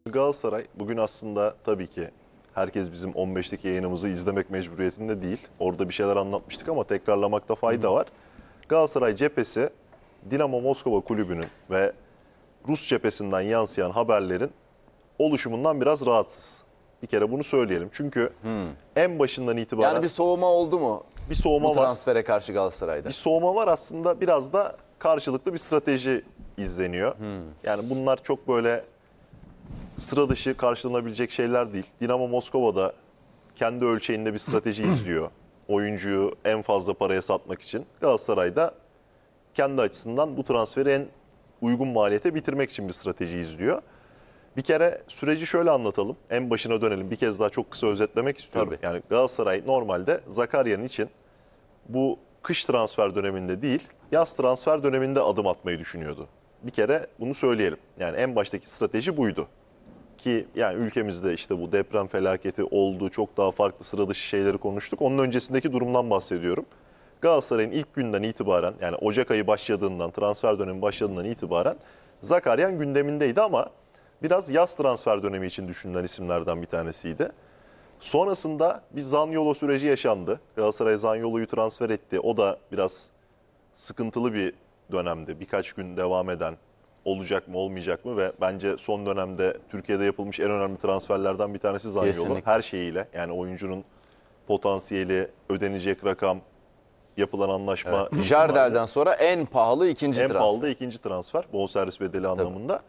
Galatasaray bugün aslında tabii ki herkes bizim 15'teki yayınımızı izlemek mecburiyetinde değil. Orada bir şeyler anlatmıştık ama tekrarlamakta fayda var. Galatasaray cephesi Dinamo Moskova kulübünün ve Rus cephesinden yansıyan haberlerin oluşumundan biraz rahatsız. Bir kere bunu söyleyelim. Çünkü en başından itibaren Yani bir soğuma oldu mu bir soğuma bu var. transfere karşı Galatasaray'da? Bir soğuma var aslında, biraz da karşılıklı bir strateji izleniyor. Yani bunlar çok böyle sıra dışı karşılanabilecek şeyler değil. Dinamo Moskova'da kendi ölçeğinde bir strateji izliyor. Oyuncuyu en fazla paraya satmak için. Galatasaray'da kendi açısından bu transferi en uygun maliyete bitirmek için bir strateji izliyor. Bir kere süreci şöyle anlatalım. En başına dönelim. Bir kez daha çok kısa özetlemek istiyorum. Tabii. Yani Galatasaray normalde Zakarya'nın için bu kış transfer döneminde değil, yaz transfer döneminde adım atmayı düşünüyordu. Bir kere bunu söyleyelim. Yani en baştaki strateji buydu. Ki yani ülkemizde işte bu deprem felaketi oldu, çok daha farklı sıra dışı şeyleri konuştuk. Onun öncesindeki durumdan bahsediyorum. Galatasaray'ın ilk günden itibaren, yani Ocak ayı başladığından, transfer dönemi başladığından itibaren Zakaryan gündemindeydi ama biraz yaz transfer dönemi için düşünülen isimlerden bir tanesiydi. Sonrasında bir Zaniolo süreci yaşandı. Galatasaray Zaniolo'yu transfer etti. O da biraz sıkıntılı bir dönemdi. Birkaç gün devam eden, olacak mı olmayacak mı, ve bence son dönemde Türkiye'de yapılmış en önemli transferlerden bir tanesi Zaniolo. Kesinlikle. Her şeyiyle, yani oyuncunun potansiyeli, ödenecek rakam, yapılan anlaşma. Jardel'den sonra en pahalı ikinci en transfer. pahalı da ikinci transfer, bonservis bedeli anlamında.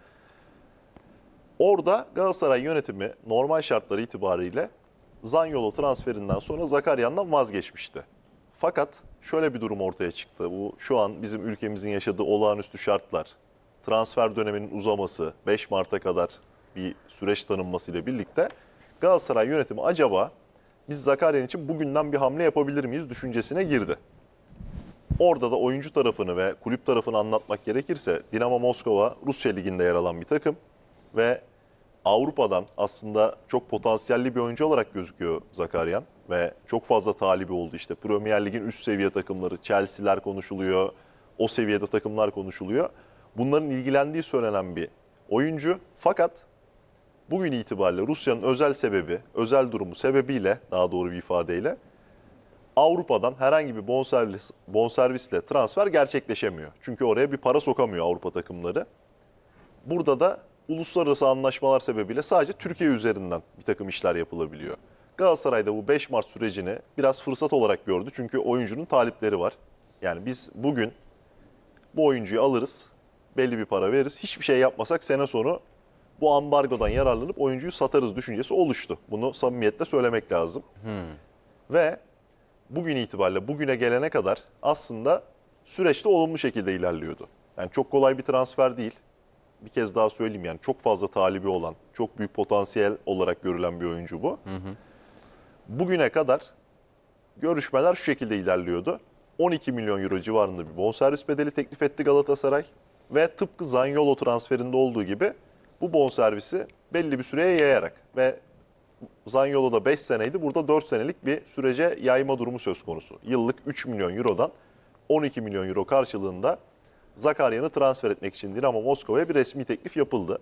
Orada Galatasaray yönetimi normal şartları itibariyle Zaniolo transferinden sonra Zakaryan'dan vazgeçmişti. Fakat şöyle bir durum ortaya çıktı. Bu şu an bizim ülkemizin yaşadığı olağanüstü şartlar, transfer döneminin uzaması, 5 Mart'a kadar bir süreç tanınmasıyla birlikte Galatasaray yönetimi acaba biz Zakaryan için bugünden bir hamle yapabilir miyiz düşüncesine girdi. Orada da oyuncu tarafını ve kulüp tarafını anlatmak gerekirse Dinamo Moskova Rusya Ligi'nde yer alan bir takım ve Avrupa'dan aslında çok potansiyelli bir oyuncu olarak gözüküyor Zakaryan ve çok fazla talibi oldu. İşte Premier Lig'in üst seviye takımları, Chelsea'ler konuşuluyor, o seviyede takımlar konuşuluyor. Bunların ilgilendiği söylenen bir oyuncu. Fakat bugün itibariyle Rusya'nın özel sebebi, özel durumu sebebiyle, daha doğru bir ifadeyle Avrupa'dan herhangi bir bonservisle transfer gerçekleşemiyor. Çünkü oraya bir para sokamıyor Avrupa takımları. Burada da uluslararası anlaşmalar sebebiyle sadece Türkiye üzerinden bir takım işler yapılabiliyor. Galatasaray'da bu 5 Mart sürecini biraz fırsat olarak gördü. Çünkü oyuncunun talipleri var. Yani biz bugün bu oyuncuyu alırız, belli bir para veririz. Hiçbir şey yapmasak sene sonu bu ambargodan yararlanıp oyuncuyu satarız düşüncesi oluştu. Bunu samimiyetle söylemek lazım. Ve bugün itibariyle bugüne gelene kadar aslında süreçte olumlu şekilde ilerliyordu. Yani çok kolay bir transfer değil. Bir kez daha söyleyeyim, yani çok fazla talibi olan, çok büyük potansiyel olarak görülen bir oyuncu bu. Bugüne kadar görüşmeler şu şekilde ilerliyordu. 12 milyon euro civarında bir bonservis bedeli teklif etti Galatasaray. Ve tıpkı Zaniolo transferinde olduğu gibi bu bonservisi belli bir süreye yayarak ve Zaniolo'da 5 seneydi, burada 4 senelik bir sürece yayma durumu söz konusu. Yıllık 3 milyon eurodan 12 milyon euro karşılığında Zakaryan'ı transfer etmek için Dinamo Moskova'ya bir resmi teklif yapıldı.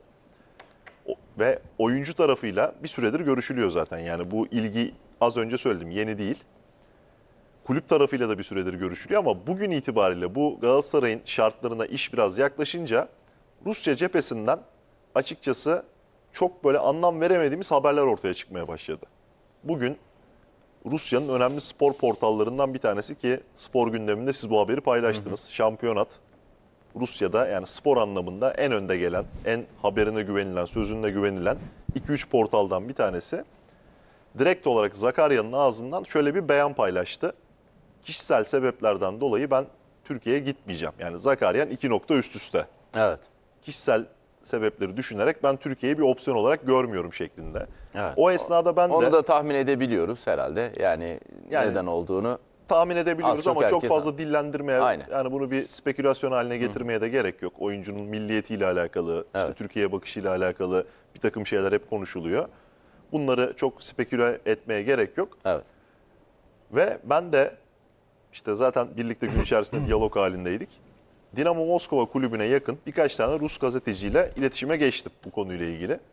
Ve oyuncu tarafıyla bir süredir görüşülüyor zaten. Yani bu ilgi, az önce söyledim, yeni değil. Kulüp tarafıyla da bir süredir görüşülüyor ama bugün itibariyle bu Galatasaray'ın şartlarına iş biraz yaklaşınca Rusya cephesinden açıkçası çok böyle anlam veremediğimiz haberler ortaya çıkmaya başladı. Bugün Rusya'nın önemli spor portallarından bir tanesi, ki spor gündeminde siz bu haberi paylaştınız. Şampiyonat. Rusya'da yani spor anlamında en önde gelen, en haberine güvenilen, sözüne güvenilen 2-3 portaldan bir tanesi. Direkt olarak Zakaryan'ın ağzından şöyle bir beyan paylaştı. Kişisel sebeplerden dolayı ben Türkiye'ye gitmeyeceğim. Yani Zakaryan 2 nokta üst üste. Evet. Kişisel sebepleri düşünerek ben Türkiye'yi bir opsiyon olarak görmüyorum şeklinde. Evet. O esnada ben de Onu da tahmin edebiliyoruz herhalde. Yani neden olduğunu. tahmin edebiliyoruz Az çok ama çok herkes fazla dillendirmeye, Aynen. yani bunu bir spekülasyon haline getirmeye de gerek yok. Oyuncunun milliyetiyle alakalı, işte Evet. Türkiye bakışıyla alakalı bir takım şeyler hep konuşuluyor. Bunları çok speküle etmeye gerek yok. Evet. Ve ben de işte zaten birlikte gün içerisinde diyalog halindeydik. Dinamo Moskova kulübüne yakın birkaç tane Rus gazeteciyle iletişime geçtim bu konuyla ilgili.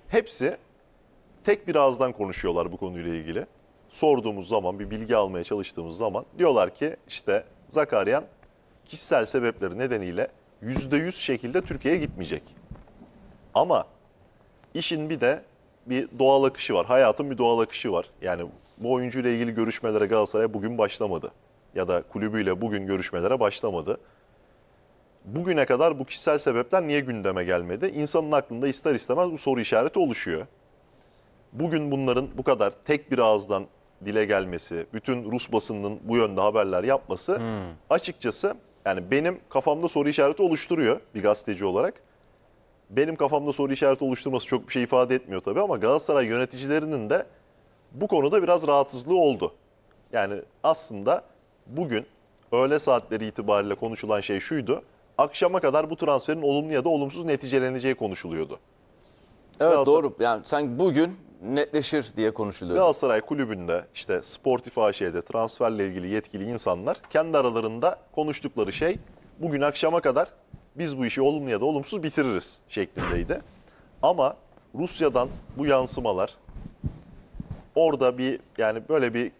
Hepsi tek bir ağızdan konuşuyorlar bu konuyla ilgili. Sorduğumuz zaman, bir bilgi almaya çalıştığımız zaman diyorlar ki işte Zakaryan kişisel sebepleri nedeniyle %100 şekilde Türkiye'ye gitmeyecek. Ama işin bir doğal akışı var. Hayatın bir doğal akışı var. Yani bu oyuncuyla ilgili görüşmelere Galatasaray bugün başlamadı. Ya da kulübüyle bugün görüşmelere başlamadı. Bugüne kadar bu kişisel sebepler niye gündeme gelmedi? İnsanın aklında ister istemez bu soru işareti oluşuyor. Bugün bunların bu kadar tek bir ağızdan dile gelmesi, bütün Rus basınının bu yönde haberler yapması açıkçası yani benim kafamda soru işareti oluşturuyor bir gazeteci olarak. Benim kafamda soru işareti oluşturması çok bir şey ifade etmiyor tabii ama Galatasaray yöneticilerinin de bu konuda biraz rahatsızlığı oldu. Yani aslında bugün öğle saatleri itibariyle konuşulan şey şuydu. Akşama kadar bu transferin olumlu ya da olumsuz neticeleneceği konuşuluyordu. Evet Galatasaray- doğru. Yani sanki bugün netleşir diye konuşuluyor. Galatasaray Kulübü'nde işte Sportif AŞ'de transferle ilgili yetkili insanlar kendi aralarında konuştukları şey bugün akşama kadar biz bu işi olumlu ya da olumsuz bitiririz şeklindeydi. Ama Rusya'dan bu yansımalar orada böyle bir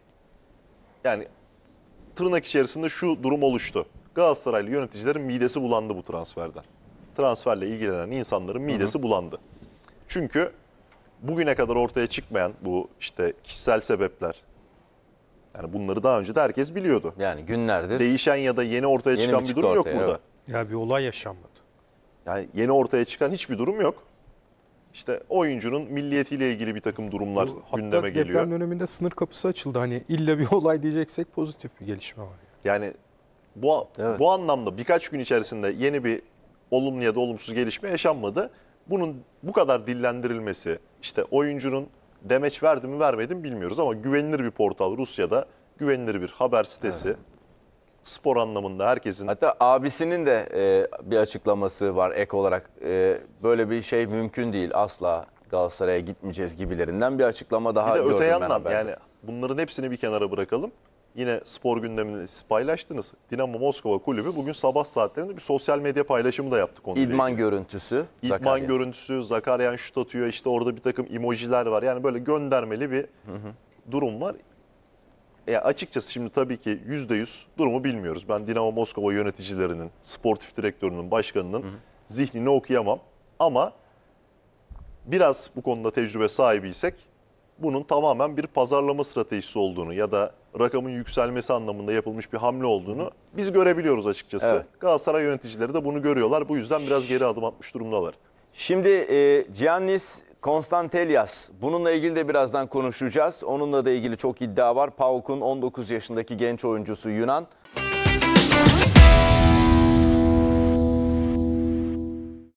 tırnak içerisinde şu durum oluştu. Galatasaraylı yöneticilerin midesi bulandı bu transferden. Transferle ilgilenen insanların midesi bulandı. Çünkü bugüne kadar ortaya çıkmayan bu işte kişisel sebepler, yani bunları daha önce de herkes biliyordu. Yani günlerdir. Değişen ya da yeni ortaya Yeni çıkan mi bir çıktı durum yok ortaya? burada. Evet. Ya bir olay yaşanmadı. Yani yeni ortaya çıkan hiçbir durum yok. İşte oyuncunun milliyetiyle ilgili bir takım durumlar Hatta gündeme deprem geliyor. döneminde sınır kapısı açıldı. Hani illa bir olay diyeceksek pozitif bir gelişme var. Yani Evet. bu anlamda birkaç gün içerisinde yeni bir olumlu ya da olumsuz gelişme yaşanmadı. Bunun bu kadar dillendirilmesi, işte oyuncunun demeç verdi mi vermedi mi bilmiyoruz ama güvenilir bir portal Rusya'da, güvenilir bir haber sitesi, spor anlamında herkesin Hatta abisinin de bir açıklaması var ek olarak. Böyle bir şey mümkün değil. Asla Galatasaray'a gitmeyeceğiz gibilerinden bir açıklama daha bir de gördüm öte ben yandan haberde. yani bunların hepsini bir kenara bırakalım. Yine spor gündemini siz paylaştınız. Dinamo Moskova Kulübü bugün sabah saatlerinde bir sosyal medya paylaşımı da yaptı konuyla İdman ilgili. görüntüsü. İdman Zakarya. görüntüsü, Zakaryan şut atıyor, işte orada bir takım emojiler var. Yani böyle göndermeli bir durum var. Açıkçası şimdi tabii ki %100 durumu bilmiyoruz. Ben Dinamo Moskova yöneticilerinin, sportif direktörünün, başkanının zihnini okuyamam. Ama biraz bu konuda tecrübe sahibiysek bunun tamamen bir pazarlama stratejisi olduğunu ya da rakamın yükselmesi anlamında yapılmış bir hamle olduğunu biz görebiliyoruz açıkçası. Evet. Galatasaray yöneticileri de bunu görüyorlar. Bu yüzden biraz geri adım atmış durumdalar. Şimdi Giannis Konstantelias. Bununla ilgili de birazdan konuşacağız. Onunla da ilgili çok iddia var. PAOK'un 19 yaşındaki genç oyuncusu Yunan.